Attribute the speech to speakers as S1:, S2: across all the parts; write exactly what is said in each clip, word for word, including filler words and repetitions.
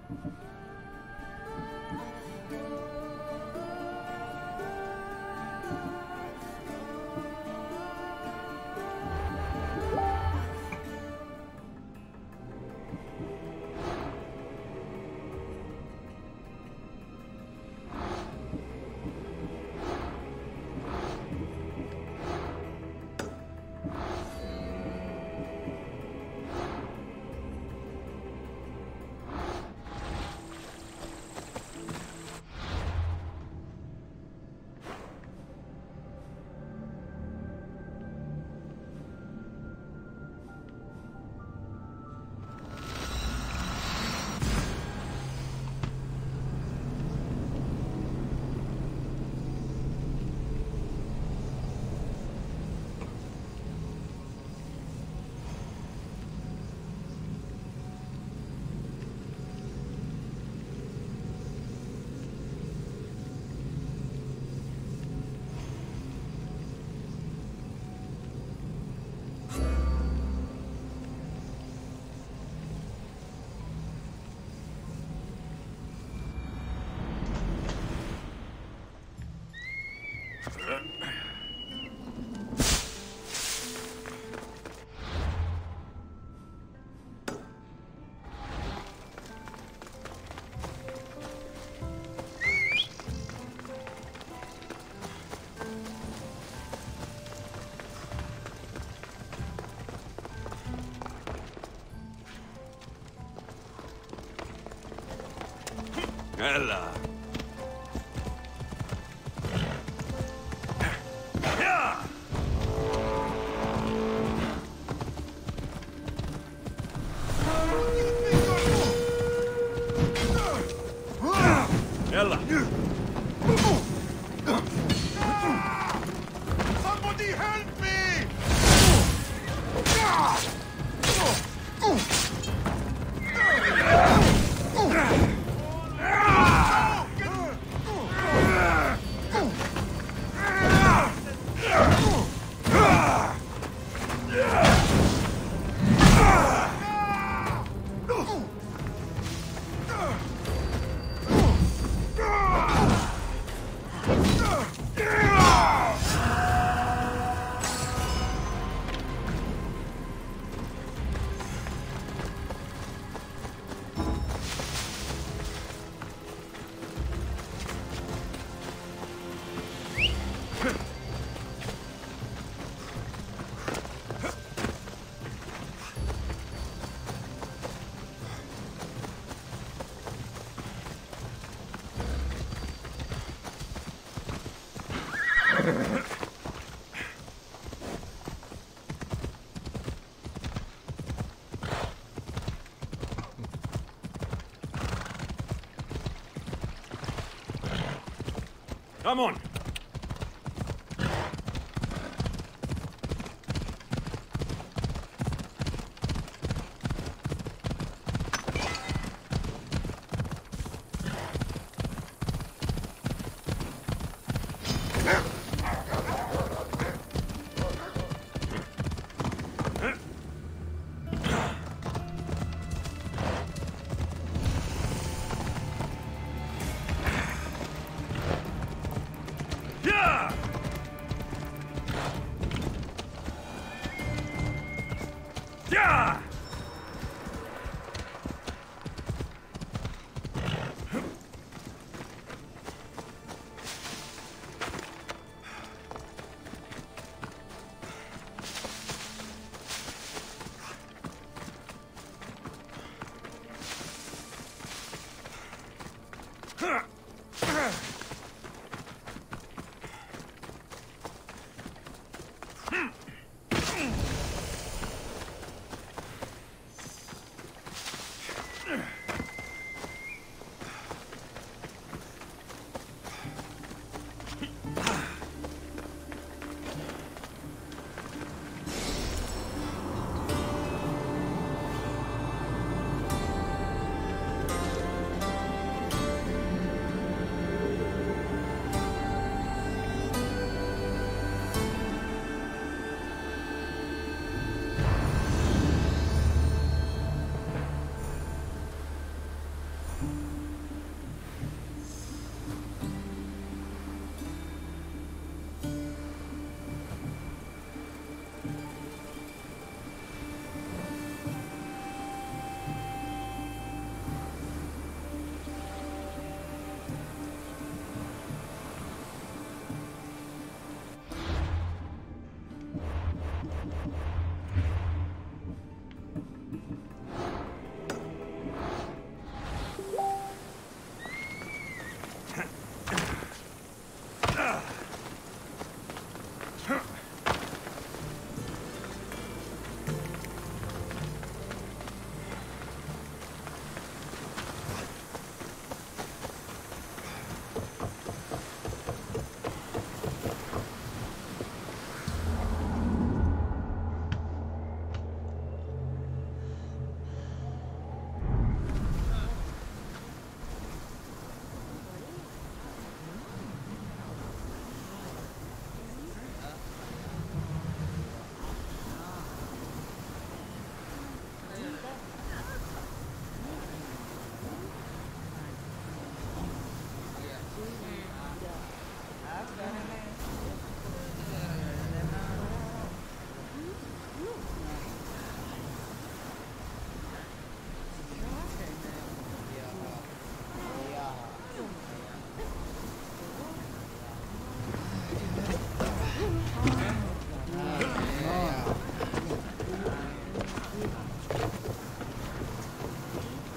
S1: Ella. Ella.
S2: Somebody help me!
S1: Come on.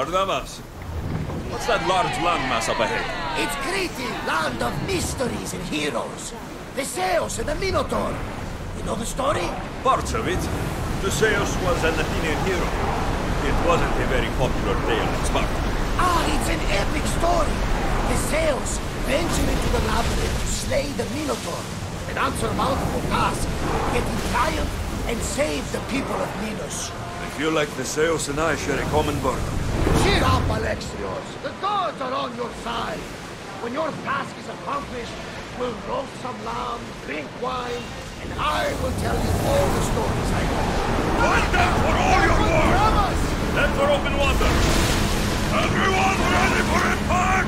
S1: Ardamas. What's that large landmass up ahead?
S3: It's Crete, land of mysteries and heroes. Theseus and the Minotaur. You know the story?
S1: Parts of it. Theseus was an Athenian hero. It wasn't a very popular tale in Sparta.
S3: Ah, it's an epic story. Theseus ventured into the labyrinth to slay the Minotaur, an unsurmountable task, yet he triumphed and saved the people of Minos.
S1: I feel like Theseus and I share a common burden.
S3: Cheer up, Alexios. The gods are on your side. When your task is accomplished, we'll roast some lamb, drink wine, and I will tell you all the stories I know.
S1: Fight them for all your war! Head for open water! Everyone ready for impact!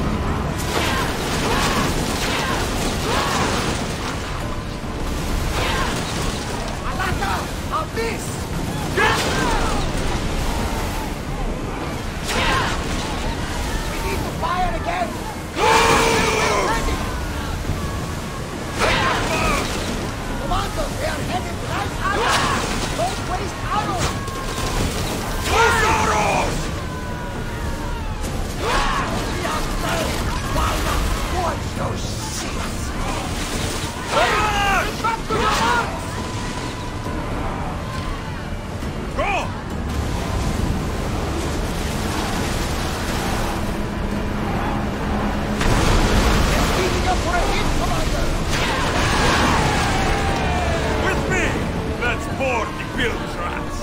S3: Alaka! Abyss! We need to fire again! Commander, they are headed right at us! Don't waste arrows!
S1: Push arrows!
S3: We are ready! Why not watch those shits?
S1: Charge!
S3: Back to your arms!
S1: Go!
S3: They're speeding up for a hit, Commander!
S1: With me! Let's board the bill traps!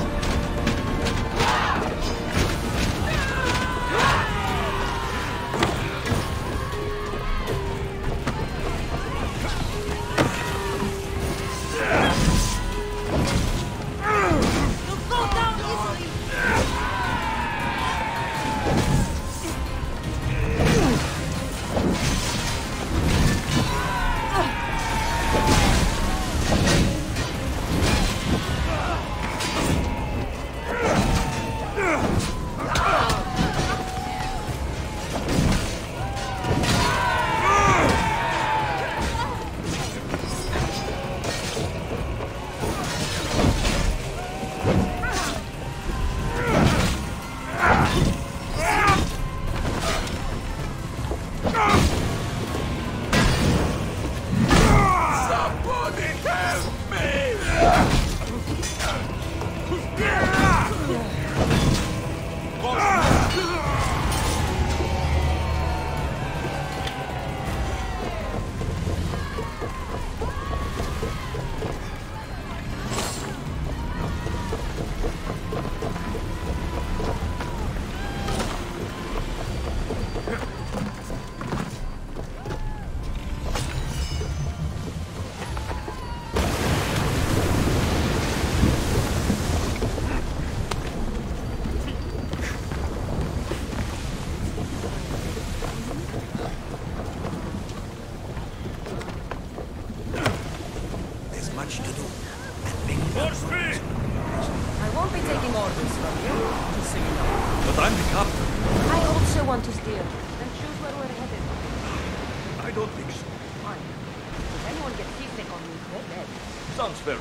S3: Much to do.
S1: More speed!
S4: I won't be taking orders from you, just so you know.
S1: But I'm the captain.
S4: I also want to steer. Then choose where we're headed.
S1: I don't think so.
S4: Fine. If anyone gets seasick on me, they're dead.
S1: Sounds fair.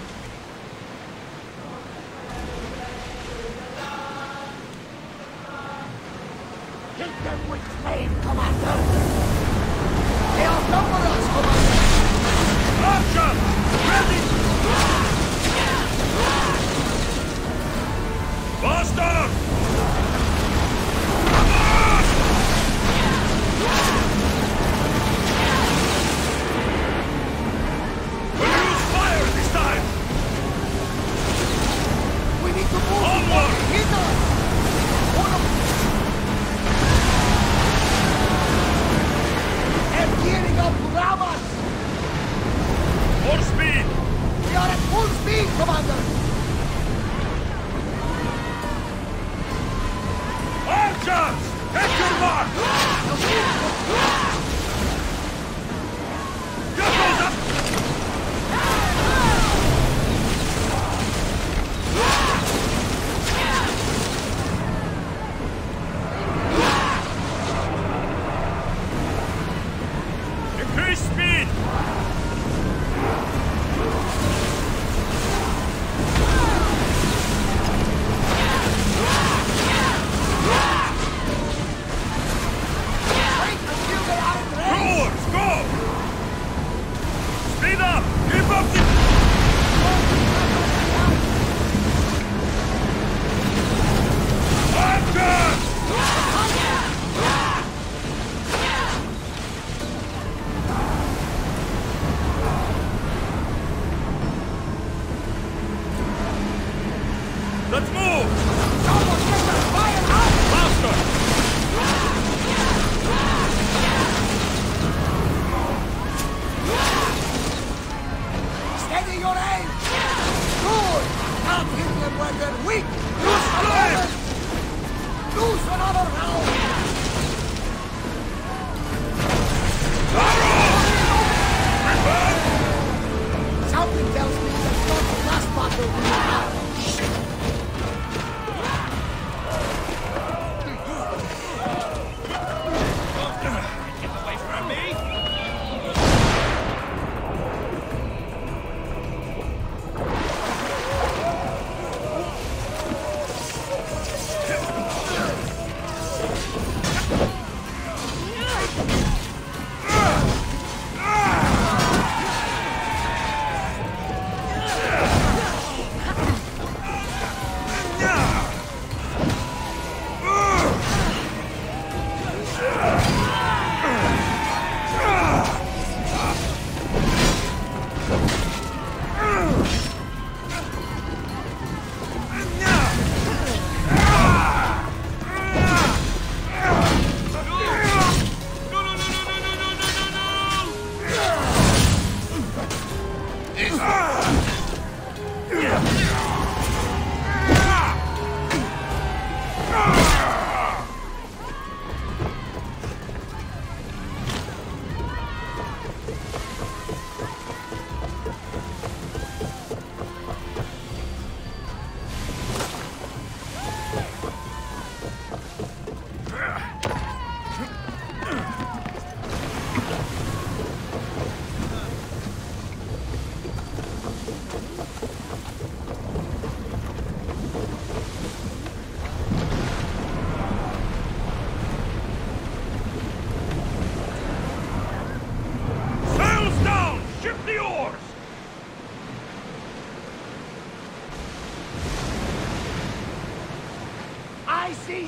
S3: Hit them with flame, Commander! They outnumber us, Commander!
S1: Action! Ready! Faster! We'll use fire this time!
S3: We need to move!
S1: Onward!
S3: Hit us! They're gearing up to ram us!
S1: More speed!
S3: We are at full speed, Commander!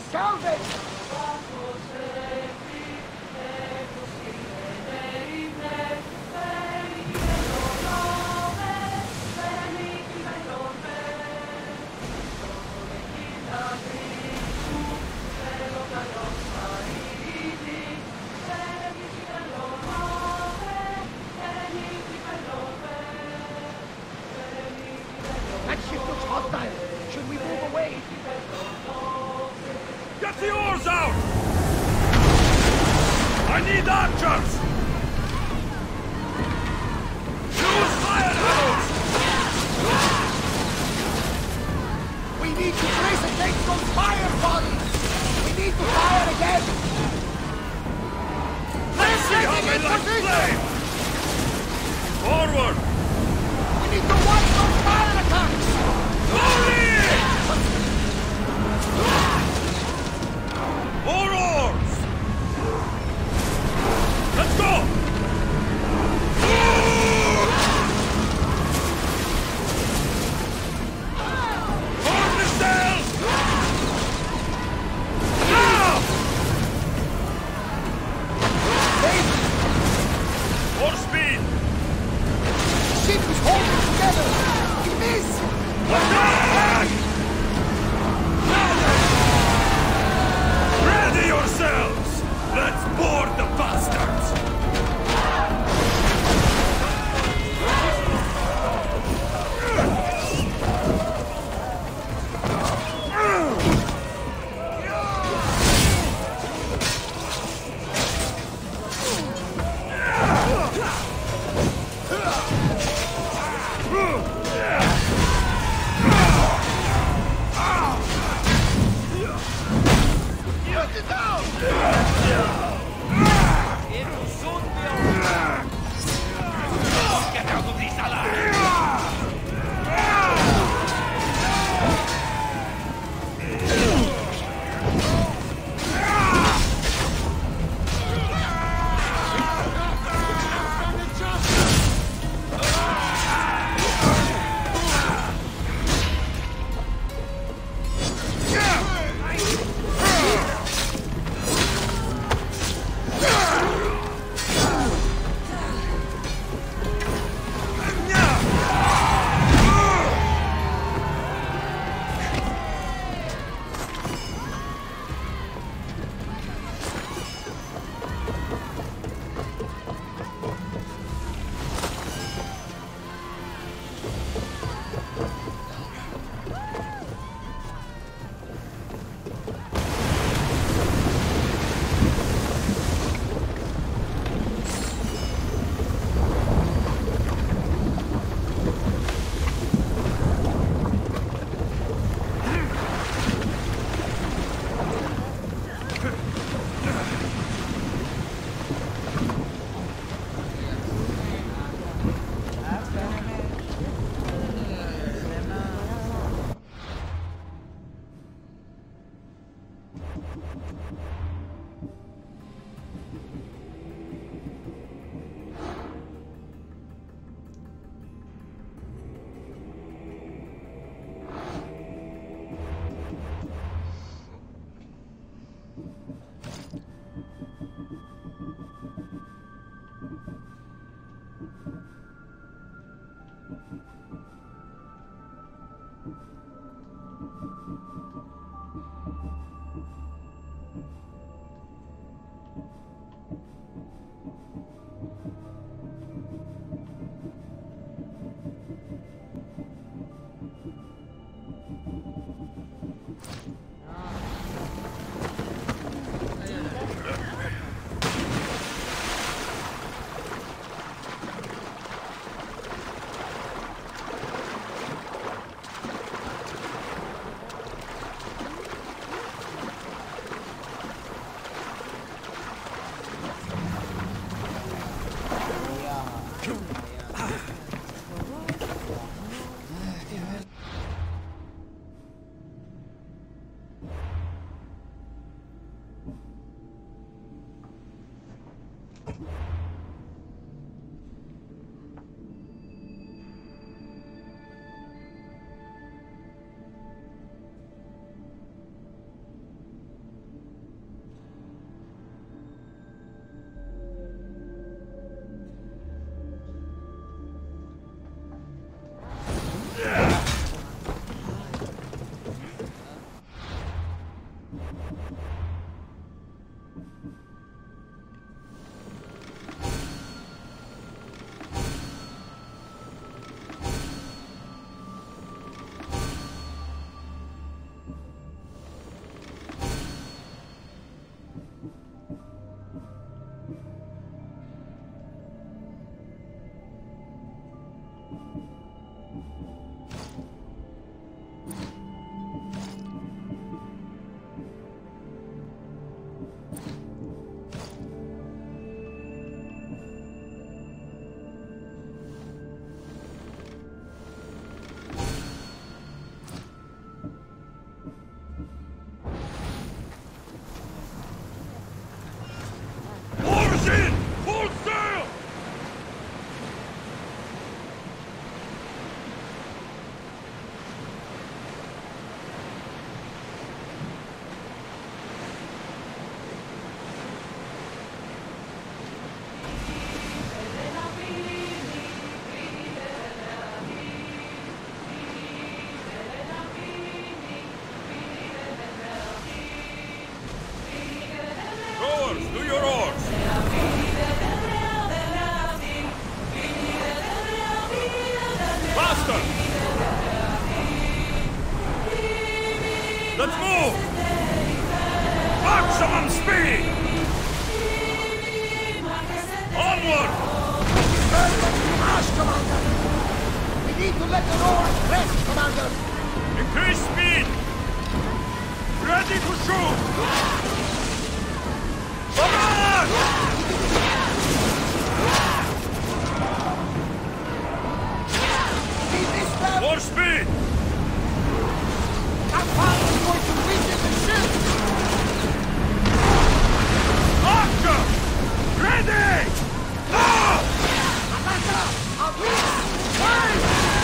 S3: salvage! That ship looks hostile. Should we move away?
S1: Get the oars out! I need archers! Use fire arrows!
S3: We need to trace against those fire bodies! We need to fire again!
S1: Let's see how they like flame! Forward!
S3: We need to watch those fire attacks!
S1: More oars! Let's go! Hold the sails! Now! More speed!
S3: The ship is holding together! We miss!
S1: Attack! Ready yourselves! Let's board the bastards! Charge in! Full sail! Rowers, do your oars! Faster! Let's move! Maximum speed! Onward!
S3: March, Commander! We need to let the rowers rest, Commander!
S1: Increase speed! Ready to shoot! Come on!
S3: See this time?
S1: More speed!
S3: Our father is going to weaken the ship!
S1: Archer! Ready! Ah!
S3: Commander! Our wings! Wide!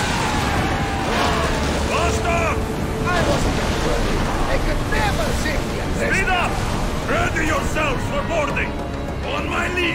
S1: Faster!
S3: I wasn't afraid. I could never save the ancestor.
S1: Speed up! Ready yourselves for boarding! On my lead!